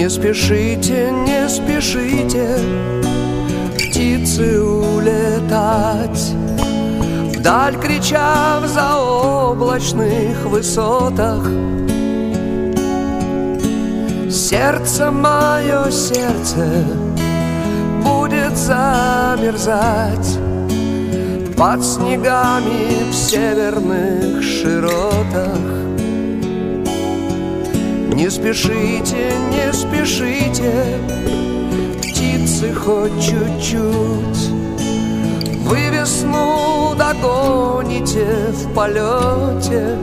Не спешите, не спешите, птицы, улетать вдаль, крича в заоблачных высотах. Сердце мое, сердце будет замерзать под снегами в северных широтах. Не спешите, не спешите, птицы, хоть чуть-чуть. Вы весну догоните в полете.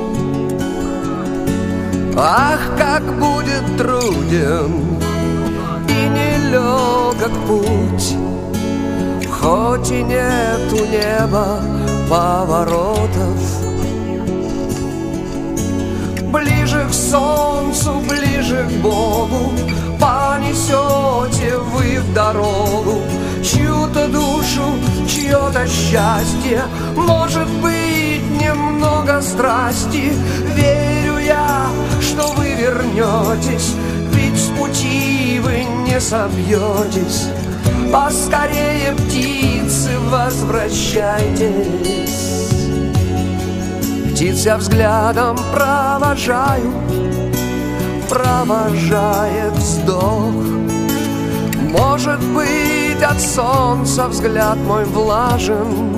Ах, как будет труден и нелегок путь, хоть и нет у неба поворотов. Ближе к солнцу, ближе к Богу понесете вы в дорогу чью-то душу, чье-то счастье, может быть, немного страсти. Верю я, что вы вернетесь, ведь с пути вы не собьетесь. Поскорее, птицы, возвращайтесь. Птиц я взглядом провожаю, провожает вздох. Может быть, от солнца взгляд мой влажен.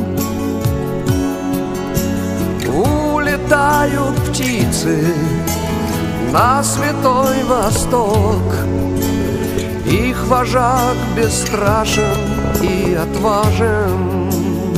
Улетают птицы на святой Восток. Их вожак бесстрашен и отважен.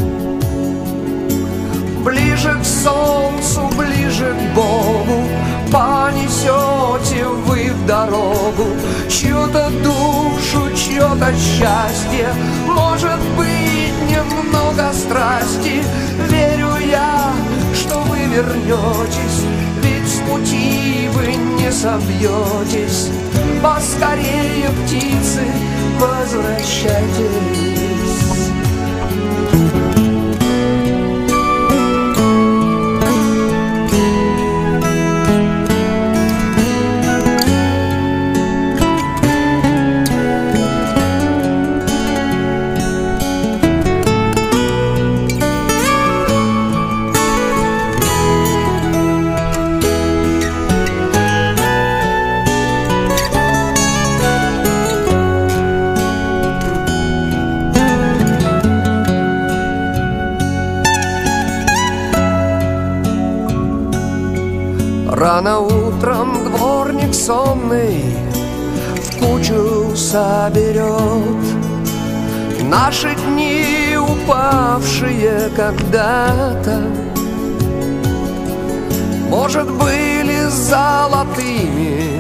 Ближе к солнцу, ближе к Богу понесете вы в дорогу чью-то душу, чье-то счастье, может быть, немного страсти. Верю я, что вы вернетесь, ведь с пути вы не собьетесь. Поскорее, птицы, возвращайтесь. Рано утром дворник сонный в кучу соберет наши дни, упавшие когда-то. Может, были золотыми,